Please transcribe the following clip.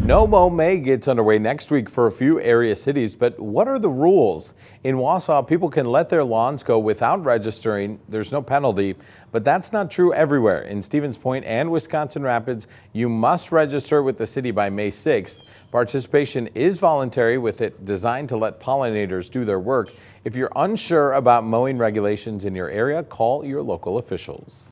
No-mow-may gets underway next week for a few area cities, but what are the rules? In Wausau, people can let their lawns go without registering. There's no penalty, but that's not true everywhere. In Stevens Point and Wisconsin Rapids, you must register with the city by May 6th. Participation is voluntary, with it designed to let pollinators do their work. If you're unsure about mowing regulations in your area, call your local officials.